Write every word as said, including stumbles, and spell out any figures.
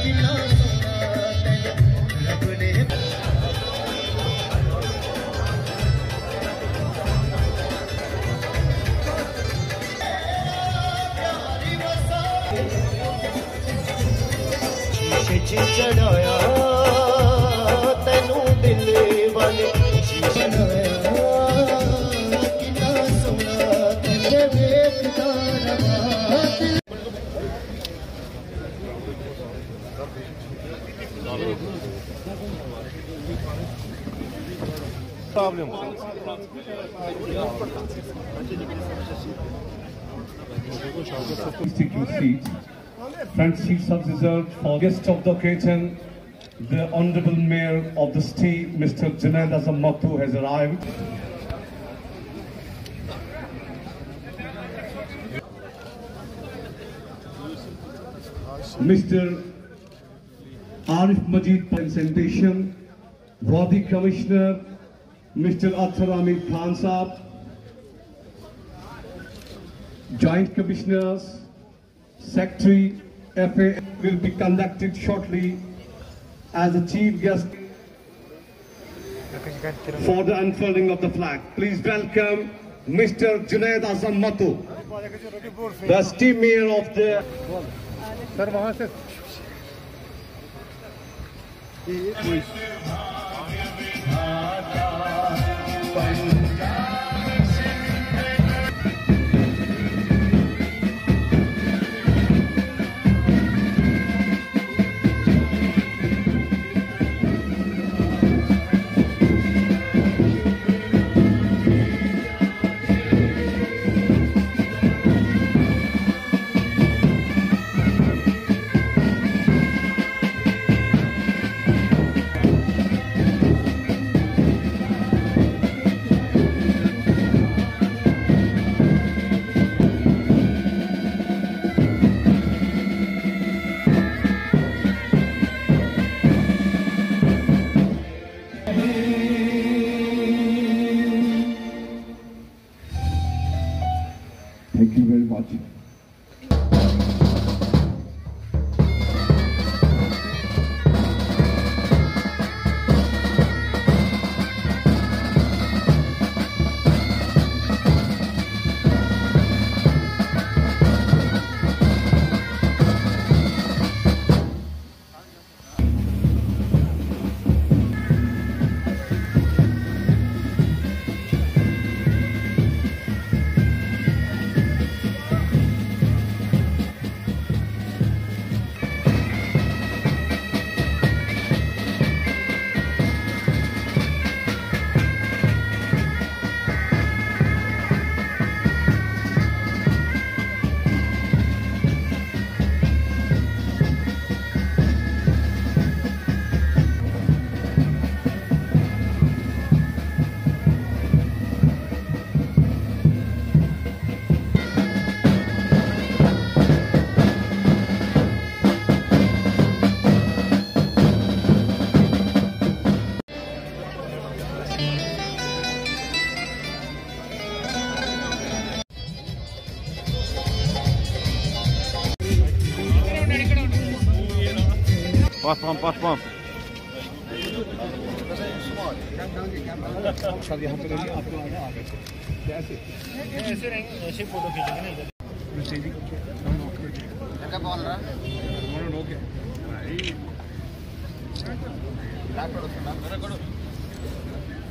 चढ़ाया तेनू दिल वाले कितना सोना तेरे वेखदा Problem. Take your seats. Front seats are reserved for guest of the occasion. The Hon'ble Mayor of the state, Mister Junaid Azim Mattu, has arrived. Mister Arif Majeed Pampori, Sanitation, Wadi Commissioner, Mister Athar Amir Khan Saab, Joint Commissioners, Secretary, F A will be conducted shortly as a chief guest for the unfurling of the flag. Please welcome Mister Junaid Azim Mattu, the City Mayor of the... Sir, वहाँ से Thank you very much. Pass pump, pass pump. ऐसे रहेंगे, ऐसे photo खींचेंगे ना इधर। क्या बोल रहा? मोनो ओके। भाई। लाख करो, लाख करो।